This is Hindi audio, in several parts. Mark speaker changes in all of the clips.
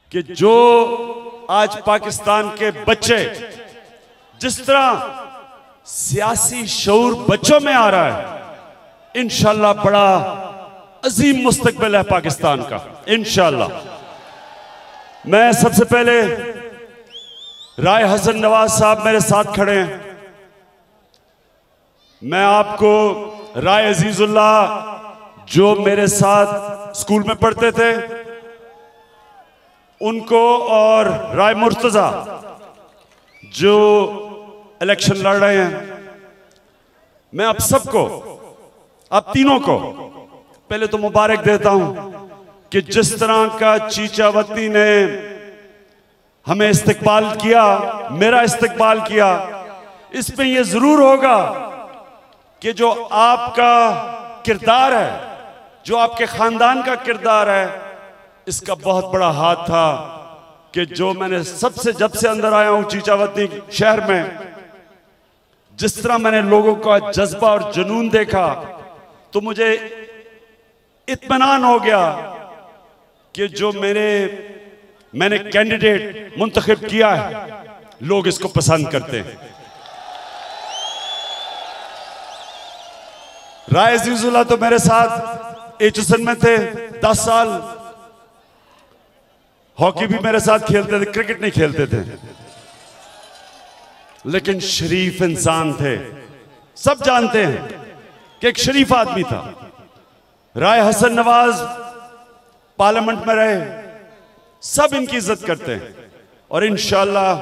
Speaker 1: कि जो आज पाकिस्तान के बच्चे जिस तरह सियासी शऊर बच्चों में आ रहा है, इंशाल्लाह बड़ा अजीम मुस्तकबिल है पाकिस्तान का इंशाल्लाह। मैं सबसे पहले राय हसन नवाज साहब मेरे साथ खड़े हैं, मैं आपको राय अजीजुल्लाह जो मेरे साथ स्कूल में पढ़ते थे उनको, और राय मुर्तजा जो इलेक्शन लड़ रहे हैं, मैं आप सबको, आप तीनों को पहले तो मुबारक देता हूं कि जिस तरह का चीचा वतनी ने हमें इस्तकबाल किया, मेरा इस्तकबाल किया, इसमें यह जरूर होगा कि जो आपका किरदार है, जो आपके खानदान का किरदार है, इसका बहुत बड़ा हाथ था कि जो मैंने सबसे जब से अंदर आया हूं चीचावतनी शहर में, जिस तरह मैंने लोगों का जज्बा और जुनून देखा तो मुझे इत्मीनान हो गया कि जो मैंने कैंडिडेट मुंतखब किया है लोग इसको पसंद करते हैं। राय अजीजुल्लाह तो मेरे साथ एचएसएन में थे 10 साल, हॉकी भी मेरे साथ खेलते थे, क्रिकेट नहीं खेलते थे, लेकिन शरीफ इंसान थे, सब जानते हैं कि एक शरीफ आदमी था। राय हसन नवाज पार्लियामेंट में रहे, सब इनकी इज्जत करते हैं, और इंशाल्लाह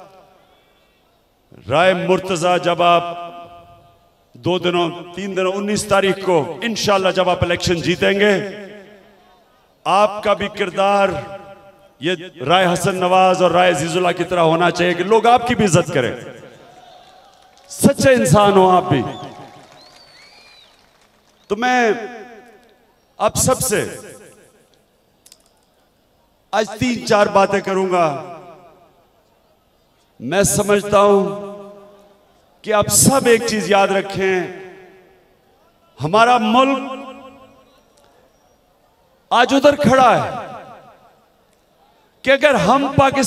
Speaker 1: राय मुर्तजा जब आप 2 दिनों 3 दिनों 19 तारीख को इंशाल्लाह जब आप इलेक्शन जीतेंगे, आपका भी किरदार ये राय हसन नवाज और राय अजीजुल्लाह की तरह होना चाहिए कि लोग आपकी भी इज्जत करें, सच्चे इंसान हो आप भी। तो मैं आप सबसे आज 3-4 बातें करूंगा। मैं समझता हूं कि आप सब एक चीज याद रखें, हमारा मुल्क आज उधर खड़ा है कि अगर हम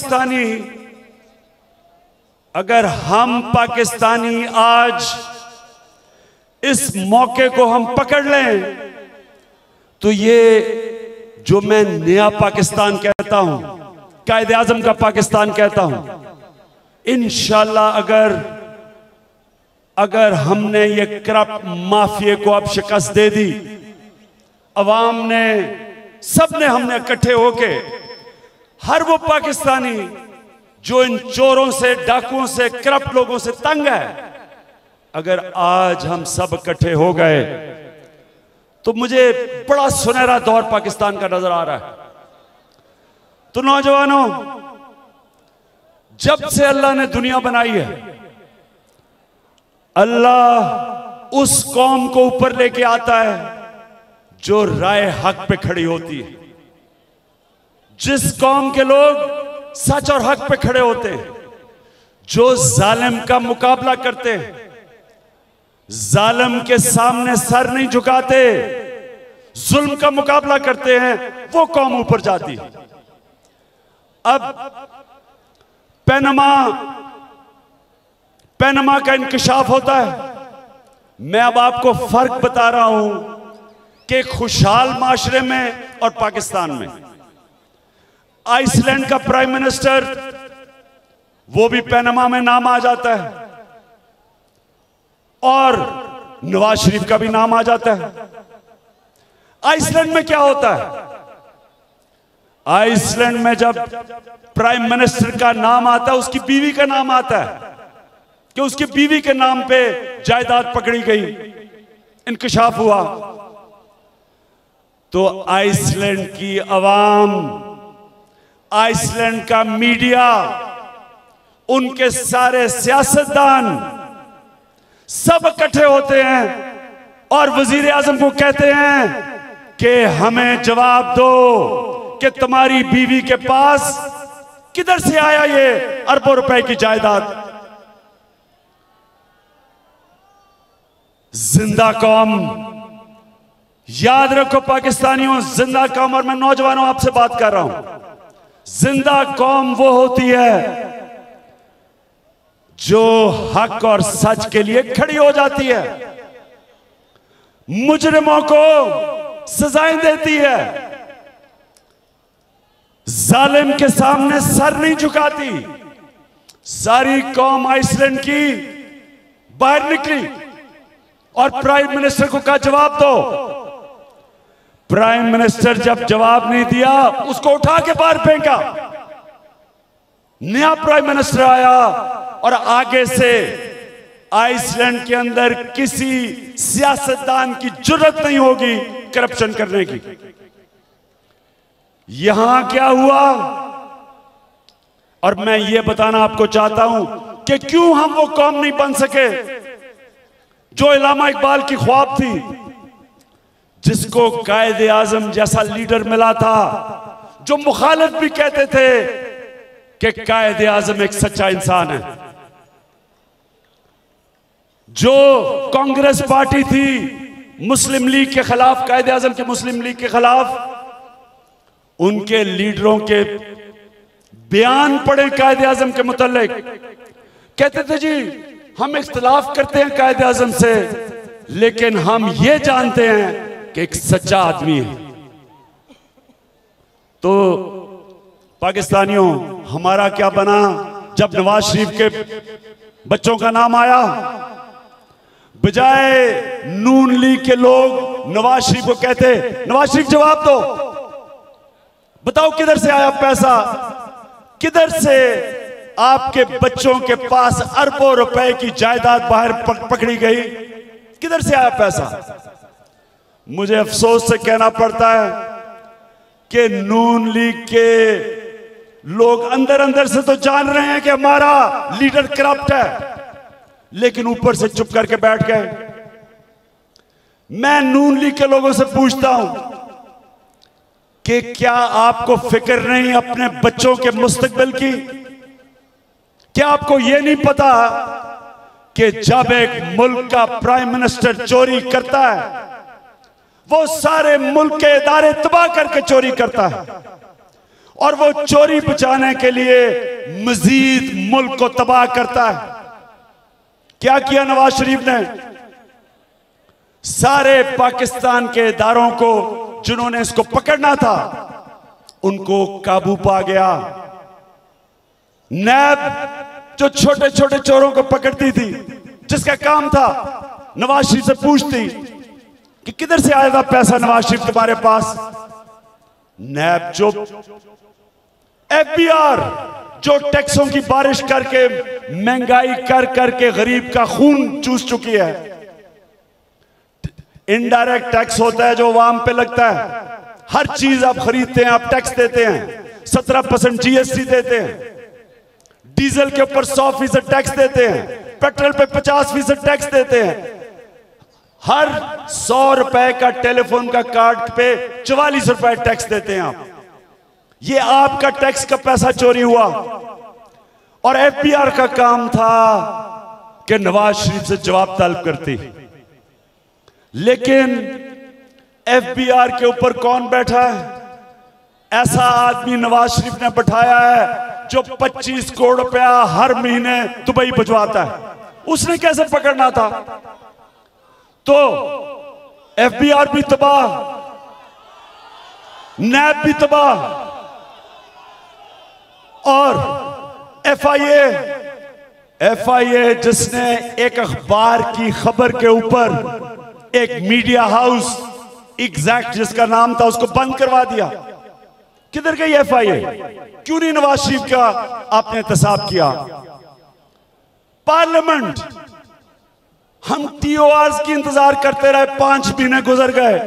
Speaker 1: पाकिस्तानी आज इस मौके को हम पकड़ लें तो ये जो मैं नया पाकिस्तान कहता हूं, कायदे आजम का पाकिस्तान कहता हूं, इंशाल्लाह अगर हमने ये करप्ट माफिया को अब शिकस्त दे दी, अवाम ने, सबने, हमने इकट्ठे होके, हर वो पाकिस्तानी जो इन चोरों से, डाकुओं से, करप्ट लोगों से तंग है, अगर आज हम सब इकट्ठे हो गए तो मुझे बड़ा सुनहरा दौर पाकिस्तान का नजर आ रहा है। तो नौजवानों, जब से अल्लाह ने दुनिया बनाई है, अल्लाह उस कौम को ऊपर लेके आता है जो राय हक पे खड़ी होती है। जिस कौम के लोग सच और हक पे खड़े होते हैं, जो जालिम का मुकाबला करते हैं, जालिम के सामने सर नहीं झुकाते, जुल्म का मुकाबला करते हैं, वो कौम ऊपर जाती है। अब पैनमा का इंकशाफ होता है। मैं अब आपको फर्क बता रहा हूं कि खुशहाल माशरे में और पाकिस्तान में। आइसलैंड का प्राइम मिनिस्टर, वो भी पैनमा में नाम आ जाता है, और नवाज शरीफ का भी नाम आ जाता है। आइसलैंड में क्या होता है? आइसलैंड में जब प्राइम मिनिस्टर का नाम आता है, उसकी बीवी का नाम आता है कि उसकी बीवी के नाम पे जायदाद पकड़ी गई, इंकशाफ हुआ। तो आइसलैंड की अवाम, आइसलैंड का मीडिया, उनके सारे सियासतदान सब इकट्ठे होते हैं और वजीर आजम को कहते हैं कि हमें जवाब दो कि तुम्हारी बीवी के पास किधर से आया ये अरबों रुपए की जायदाद। जिंदा कौम, याद रखो पाकिस्तानियों, जिंदा कौम। और मैं नौजवानों आपसे बात कर रहा हूं, जिंदा कौम वो होती है जो हक और सच के लिए खड़ी हो जाती है, मुजरिमों को सजाएं देती है, जालिम के सामने सर नहीं झुकाती। सारी कौम आइसलैंड की बाहर निकली और प्राइम मिनिस्टर को कहा जवाब दो। प्राइम मिनिस्टर जब जवाब नहीं दिया उसको उठा के बाहर फेंका। नया प्राइम मिनिस्टर आया और आगे से आइसलैंड के अंदर किसी सियासतदान की जुर्रत नहीं होगी करप्शन करने की। यहां क्या हुआ, और मैं ये बताना आपको चाहता हूं कि क्यों हम वो कौम नहीं बन सके जो इलामा इकबाल की ख्वाब थी, जिसको कायदे आजम जैसा लीडर मिला था, जो मुखालिफ भी कहते थे कि कायदे आजम एक सच्चा इंसान है। जो कांग्रेस पार्टी थी मुस्लिम लीग के खिलाफ, कायदे आजम के मुस्लिम लीग के खिलाफ, उनके लीडरों के बयान पढ़े कायदे आजम के मुतालिक, कहते थे जी हम इख्तिलाफ करते हैं कायदे आजम से, लेकिन हम ये जानते हैं कि एक सच्चा आदमी है। तो पाकिस्तानियों, हमारा क्या बना जब नवाज शरीफ के बच्चों का नाम आया? बजाय नून लीग के लोग नवाज शरीफ को कहते, नवाज शरीफ जवाब दो, बताओ किधर से आया पैसा, किधर से आपके बच्चों के पास अरबों रुपए की जायदाद बाहर पकड़ी गई, किधर से आया पैसा? मुझे अफसोस से कहना पड़ता है कि नून लीग के लोग अंदर अंदर से तो जान रहे हैं कि हमारा लीडर करप्ट है, लेकिन ऊपर से चुप करके बैठ गए। मैं नून लीग के लोगों से पूछता हूं कि क्या आपको फिक्र नहीं अपने बच्चों के मुस्तकबिल की? क्या आपको यह नहीं पता कि जब एक मुल्क का प्राइम मिनिस्टर चोरी करता है, वो सारे मुल्क के इदारे तबाह करके चोरी करता है, और वो चोरी बचाने के लिए मजीद मुल्क को तबाह करता है? क्या किया नवाज शरीफ ने? सारे पाकिस्तान के इदारों को जिन्होंने इसको पकड़ना था उनको काबू पा गया। नैब जो छोटे छोटे चोरों को पकड़ती थी, जिसका काम था नवाज शरीफ से पूछती कि किधर से आया था पैसा नवाज शरीफ तुम्हारे पास, नैब चुप। एफबीआर जो टैक्सों की बारिश करके महंगाई कर करके गरीब का खून चूस चुकी है। इनडायरेक्ट टैक्स होता है जो आवाम पे लगता है, हर चीज आप खरीदते हैं आप टैक्स देते हैं, 17% जीएसटी देते हैं, डीजल के ऊपर 100% टैक्स देते हैं, पेट्रोल पे 50% टैक्स देते हैं, हर 100 रुपए का टेलीफोन का कार्ड पे 44 रुपए टैक्स देते हैं आप। ये आपका टैक्स का पैसा चोरी हुआ, और एफबीआर का काम था कि नवाज शरीफ से जवाब तलब करती। लेकिन एफबीआर के ऊपर कौन बैठा है? ऐसा आदमी नवाज शरीफ ने बैठाया है जो 25 करोड़ रुपया हर महीने दुबई भिजवाता है। उसने कैसे पकड़ना था? तो एफबीआर भी तबाह, नैब भी तबाह, और एफआईए जिसने एक अखबार की खबर के ऊपर एक मीडिया हाउस एग्जैक्ट जिसका नाम था उसको बंद करवा दिया। किधर गई एफआईए? क्यों नहीं नवाज शरीफ का आपने एहतसाब किया? पार्लियामेंट, हम टीओआर की इंतजार करते रहे, 5 महीने गुजर गए,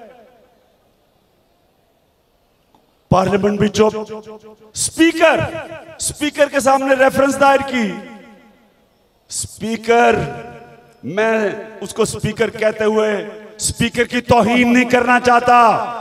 Speaker 1: पार्लियामेंट भी चुप। स्पीकर के सामने रेफरेंस दायर की, स्पीकर, मैं उसको स्पीकर कहते हुए स्पीकर की तौहीन नहीं करना चाहता,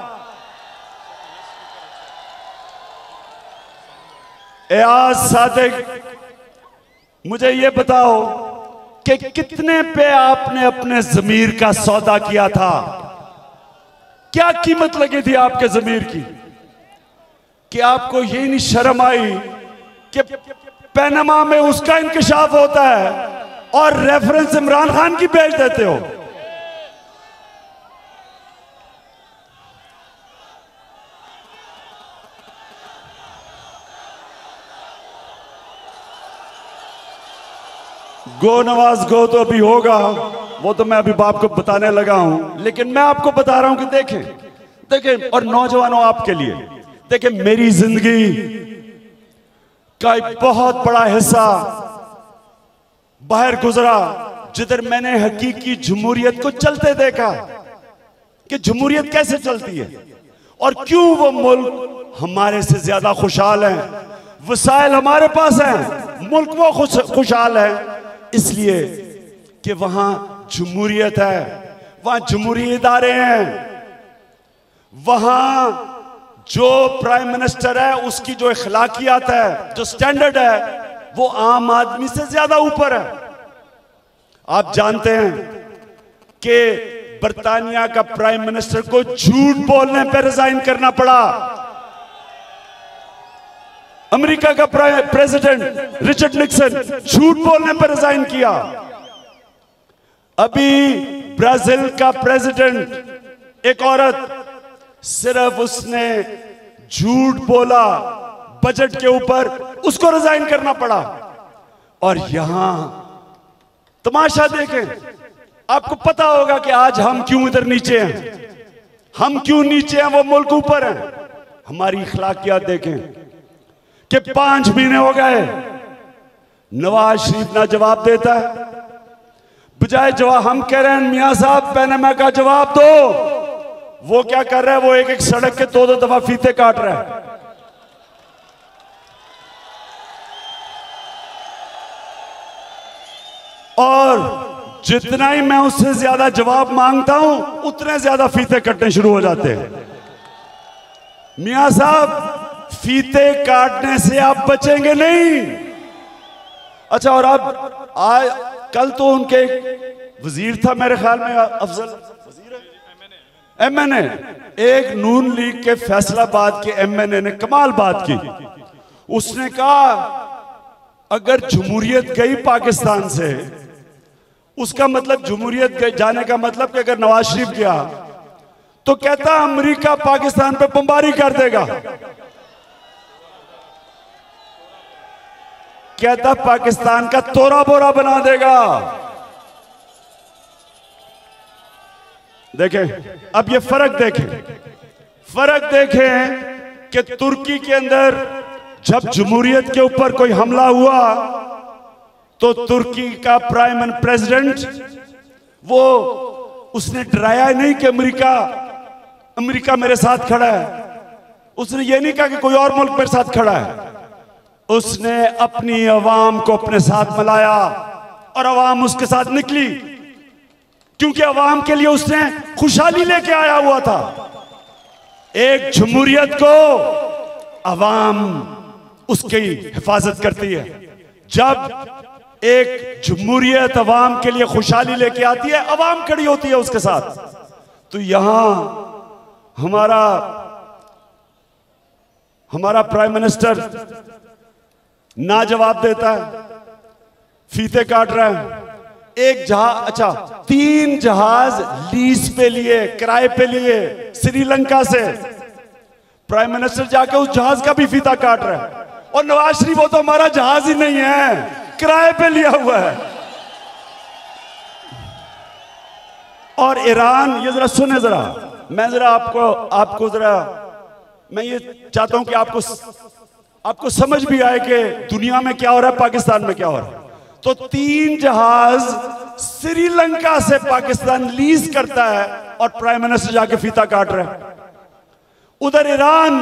Speaker 1: एयाज सादिक, मुझे यह बताओ कि कितने पे आपने अपने जमीर का सौदा किया था? क्या कीमत लगी थी आपके जमीर की? कि आपको यही नहीं शर्म आई कि पनामा में उसका इंकशाफ होता है और रेफरेंस इमरान खान की भेज देते हो। गो नवाज गो तो अभी होगा, वो तो मैं अभी बाप को बताने लगा हूं, लेकिन मैं आपको बता रहा हूं कि देखें देखें, और नौजवानों आपके लिए देखें, मेरी जिंदगी का एक बहुत बड़ा हिस्सा बाहर गुजरा जिधर मैंने हकीकी जमहूरियत को चलते देखा कि जमहूरियत कैसे चलती है और क्यों वो मुल्क हमारे से ज्यादा खुशहाल है, वसाइल हमारे पास है, मुल्क वो खुशहाल है इसलिए कि वहां जमहूरियत है, वहां जमहूरी इदारे हैं, वहां जो प्राइम मिनिस्टर है उसकी जो अखलाकियात है, जो स्टैंडर्ड है, वो आम आदमी से ज्यादा ऊपर है। आप जानते हैं कि बर्तानिया का प्राइम मिनिस्टर को झूठ बोलने पर रिजाइन करना पड़ा। अमेरिका का प्रेसिडेंट रिचर्ड निक्सन झूठ बोलने पर रिजाइन किया। अभी ब्राजील का प्रेसिडेंट एक औरत, सिर्फ उसने झूठ बोला बजट के ऊपर, उसको रिजाइन करना पड़ा। और यहां तमाशा देखें, आपको पता होगा कि आज हम क्यों इधर नीचे हैं, हम क्यों नीचे हैं, वो मुल्क ऊपर है। हमारी अखलाकियात देखें कि 5 महीने हो गए नवाज शरीफ ना जवाब देता है, बजाय जवाब हम कह रहे हैं मियां साहब पनामा का जवाब दो, वो क्या कर रहा है, वो एक एक सड़क के 2-2 दफा फीते काट रहा है। और जितना ही मैं उससे ज्यादा जवाब मांगता हूं उतने ज्यादा फीते कटने शुरू हो जाते हैं। मियां साहब फीते काटने से आप बचेंगे नहीं। अच्छा, और अब आज कल तो उनके वजीर था मेरे ख्याल में, अफजल एमएनए, एक नून लीग के फैसलाबाद के एमएनए ने कमाल बात की। उसने कहा अगर जमहूरियत गई पाकिस्तान से, उसका मतलब जमहूरियत जाने का मतलब कि अगर नवाज शरीफ गया तो कहता अमेरिका पाकिस्तान पे बमबारी कर देगा, कहता पाकिस्तान का तोरा बोरा बना देगा। देखें अब ये फर्क देखें कि तुर्की के अंदर जब जमहूरियत के ऊपर कोई हमला हुआ तो तुर्की का प्राइम प्रेसिडेंट वो उसने डराया नहीं कि अमेरिका मेरे साथ खड़ा है, उसने ये नहीं कहा कि कोई और मुल्क मेरे साथ खड़ा है, उसने अपनी अवाम को अपने साथ मिलाया और अवाम उसके साथ निकली, क्योंकि अवाम के लिए उसने खुशहाली लेके आया हुआ था। एक जमहूरियत को अवाम उसकी हिफाजत करती है। जब एक जमहूरियत अवाम के लिए खुशहाली लेके आती है, अवाम खड़ी होती है उसके साथ। तो यहां हमारा प्राइम मिनिस्टर ना जवाब देता है, फीते काट रहा है। एक जहाज, अच्छा 3 जहाज लीज पे लिए, किराए पे लिए श्रीलंका से, प्राइम मिनिस्टर जाके उस जहाज का भी फीता काट रहा है। और नवाज शरीफ वो तो हमारा जहाज ही नहीं है, किराए पे लिया हुआ है। और ईरान, ये जरा सुने, जरा मैं जरा आपको जरा मैं ये चाहता हूं कि आपको समझ भी आए कि दुनिया में क्या हो रहा है, पाकिस्तान में क्या हो रहा है। तो 3 जहाज श्रीलंका से पाकिस्तान लीज करता है और प्राइम मिनिस्टर जाके फीता काट रहा है। उधर ईरान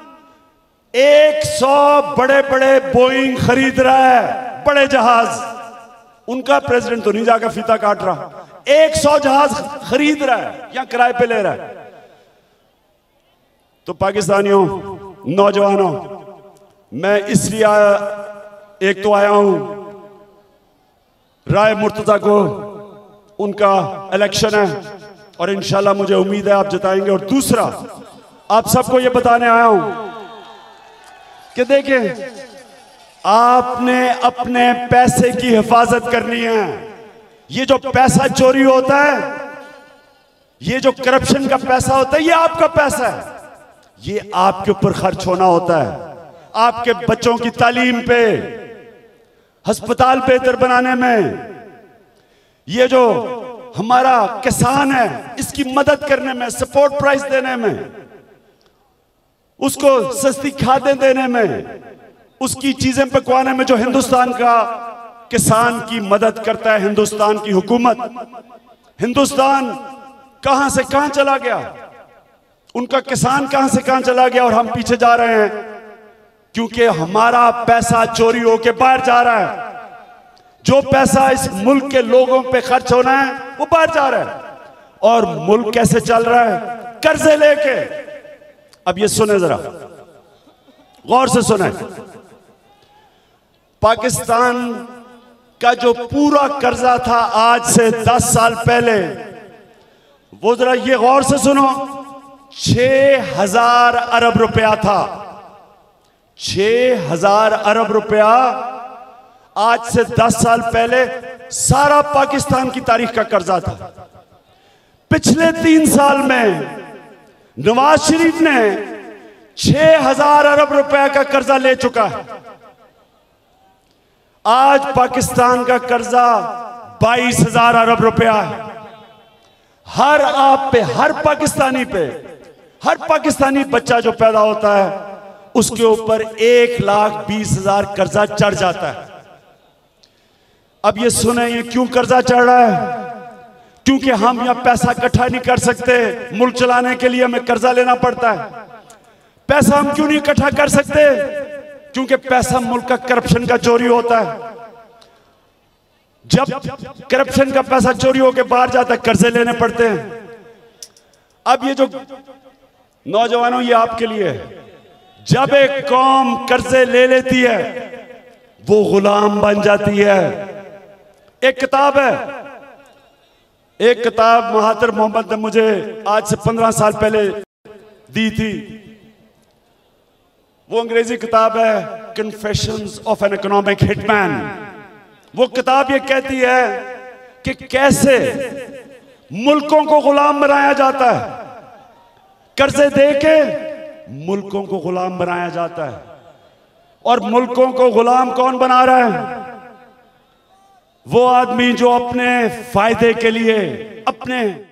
Speaker 1: 100 बड़े बड़े बोइंग खरीद रहा है, बड़े जहाज, उनका प्रेसिडेंट तो नहीं जाकर फीता काट रहा, 100 जहाज खरीद रहा है या किराए पे ले रहा है। तो पाकिस्तानियों, नौजवानों, मैं इसलिए एक तो आया हूं, राय मुर्तजा को उनका इलेक्शन है और इंशाल्लाह मुझे उम्मीद है आप जिताएंगे। और दूसरा, आप सबको ये बताने आया हूं कि देखें, आपने अपने पैसे की हिफाजत करनी है। ये जो पैसा चोरी होता है, ये जो करप्शन का पैसा होता है, ये आपका पैसा है। ये आपके ऊपर खर्च होना होता है, आपके बच्चों की तालीम पे, अस्पताल बेहतर बनाने में। ये जो हमारा किसान है, इसकी मदद करने में, सपोर्ट प्राइस देने में, उसको सस्ती खादें देने में, उसकी चीजें पकवाने में, जो हिंदुस्तान का किसान की मदद करता है हिंदुस्तान की हुकूमत। हिंदुस्तान कहां से कहां चला गया, उनका किसान कहां से कहां चला गया, और हम पीछे जा रहे हैं क्योंकि हमारा पैसा चोरी होके बाहर जा रहा है। जो पैसा इस मुल्क के लोगों पे खर्च होना है वो बाहर जा रहा है। और मुल्क कैसे चल रहा है? कर्जे लेके। अब ये सुने, जरा गौर से सुने। पाकिस्तान का जो पूरा कर्जा था आज से 10 साल पहले, वो जरा ये गौर से सुनो, 6,000 अरब रुपया था। 6,000 अरब रुपया आज से 10 साल पहले सारा पाकिस्तान की तारीख का कर्जा था। पिछले 3 साल में नवाज शरीफ ने 6,000 अरब रुपए का कर्जा ले चुका है। आज पाकिस्तान का कर्जा 22,000 अरब रुपया है। हर आप पे, हर पाकिस्तानी बच्चा जो पैदा होता है उसके ऊपर 1,20,000 कर्जा चढ़ जाता है। अब ये सुने, ये क्यों कर्जा चढ़ रहा है? क्योंकि हम यहां पैसा इकट्ठा नहीं कर सकते, मुल्क चलाने के लिए हमें कर्जा लेना पड़ता है। पैसा हम क्यों नहीं इकट्ठा कर सकते? क्योंकि पैसा मुल्क का करप्शन का चोरी होता है। जब करप्शन का पैसा चोरी होकर बाहर जाता है, कर्जे लेने पड़ते हैं। अब ये जो नौजवानों, ये आपके लिए, जब एक कौम कर्जे ले लेती है वो गुलाम बन जाती है। एक किताब है, एक किताब महातिर मोहम्मद ने मुझे आज से 15 साल पहले दी थी। वो अंग्रेजी किताब है Confessions of an Economic Hitman. वो किताब ये कहती है कि कैसे मुल्कों को गुलाम बनाया जाता है, कर्जे देके मुल्कों को गुलाम बनाया जाता है। और मुल्कों को गुलाम कौन बना रहा है? वो आदमी जो अपने फायदे के लिए, अपने